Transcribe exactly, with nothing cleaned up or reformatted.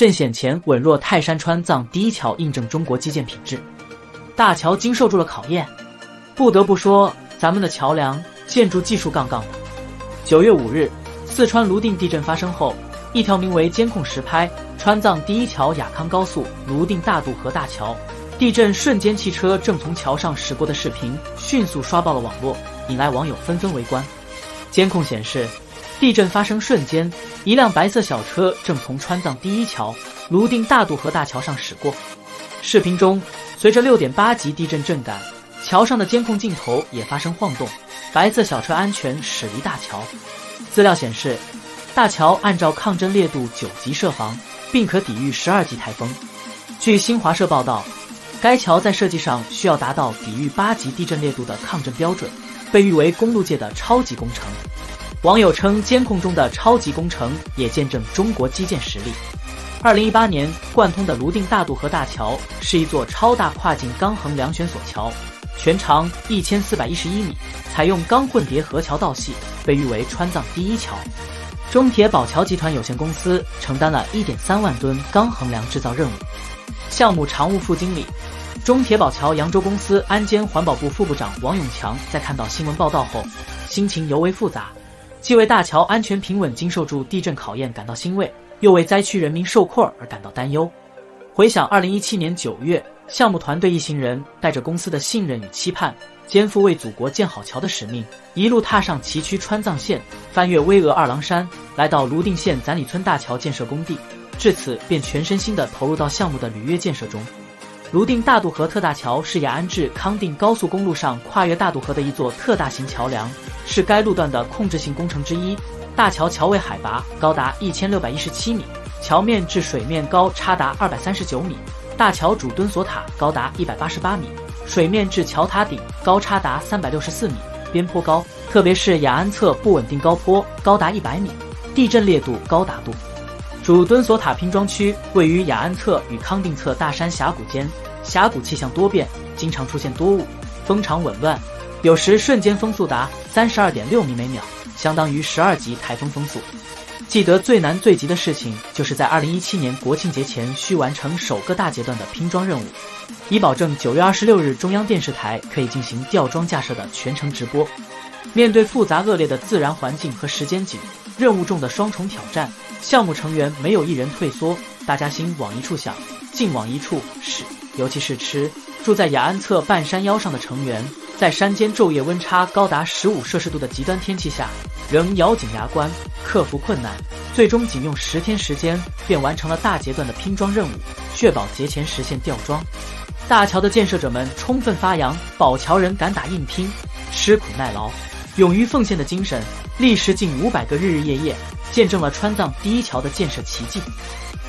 震险前稳若泰山川藏第一桥印证中国基建品质。大桥经受住了考验，不得不说，咱们的桥梁建筑技术杠杠的。九月五日，四川泸定地震发生后，一条名为“监控实拍川藏第一桥雅康高速泸定大渡河大桥，地震瞬间汽车正从桥上驶过”的视频迅速刷爆了网络，引来网友纷纷围观。监控显示，地震发生瞬间，一辆白色小车正从川藏第一桥泸定大渡河大桥上驶过。视频中，随着 六点八 级地震震感，桥上的监控镜头也发生晃动，白色小车安全驶离大桥。资料显示，大桥按照抗震烈度九级设防，并可抵御十二级台风。据新华社报道，该桥在设计上需要达到抵御八级地震烈度的抗震标准，被誉为公路界的超级工程。网友称，监控中的超级工程也见证中国基建实力。二零一八年贯通的泸定大渡河大桥是一座超大跨境钢横梁悬索桥，全长一千四百一十一米，采用钢混叠合桥道系，被誉为川藏第一桥。中铁宝桥集团有限公司承担了 一点三万吨钢横梁制造任务。项目常务副经理、中铁宝桥扬州公司安监环保部副部长王永强在看到新闻报道后，心情尤为复杂，既为大桥安全平稳经受住地震考验感到欣慰，又为灾区人民受困而感到担忧。回想二零一七年九月，项目团队一行人带着公司的信任与期盼，肩负为祖国建好桥的使命，一路踏上崎岖川藏线，翻越巍峨二郎山，来到泸定县攒里村大桥建设工地，至此便全身心地投入到项目的履约建设中。泸定大渡河特大桥是雅安至康定高速公路上跨越大渡河的一座特大型桥梁，是该路段的控制性工程之一。大桥桥位海拔高达一千六百一十七米，桥面至水面高差达二百三十九米，大桥主墩索塔高达一百八十八米，水面至桥塔顶高差达三百六十四米，边坡高，特别是雅安侧不稳定高坡高达一百米，地震烈度高达度。主墩索塔拼装区位于雅安侧与康定侧大山峡谷间，峡谷气象多变，经常出现多雾，风场紊乱，有时瞬间风速达 三十二点六米每秒，相当于十二级台风风速。记得最难最急的事情，就是在二零一七年国庆节前需完成首个大阶段的拼装任务，以保证九月二十六日中央电视台可以进行吊装架设的全程直播。面对复杂恶劣的自然环境和时间紧、任务重的双重挑战，项目成员没有一人退缩，大家心往一处想，劲往一处使。尤其是吃住在雅安侧半山腰上的成员，在山间昼夜温差高达十五摄氏度的极端天气下，仍咬紧牙关克服困难，最终仅用十天时间便完成了大阶段的拼装任务，确保节前实现吊装。大桥的建设者们充分发扬保桥人敢打硬拼、吃苦耐劳、勇于奉献的精神，历时近五百个日日夜夜，见证了川藏第一桥的建设奇迹。